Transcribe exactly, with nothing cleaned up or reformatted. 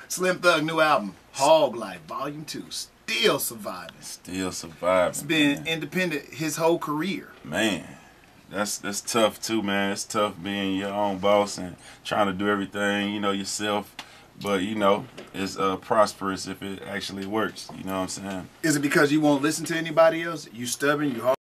Slim Thug new album, Hogg Life, Volume Two. Still surviving. Still surviving. It's been man. independent his whole career. Man, that's that's tough too, man. It's tough being your own boss and trying to do everything, you know, yourself. But you know, it's uh, prosperous if it actually works. You know what I'm saying? Is it because you won't listen to anybody else? You stubborn? You hard?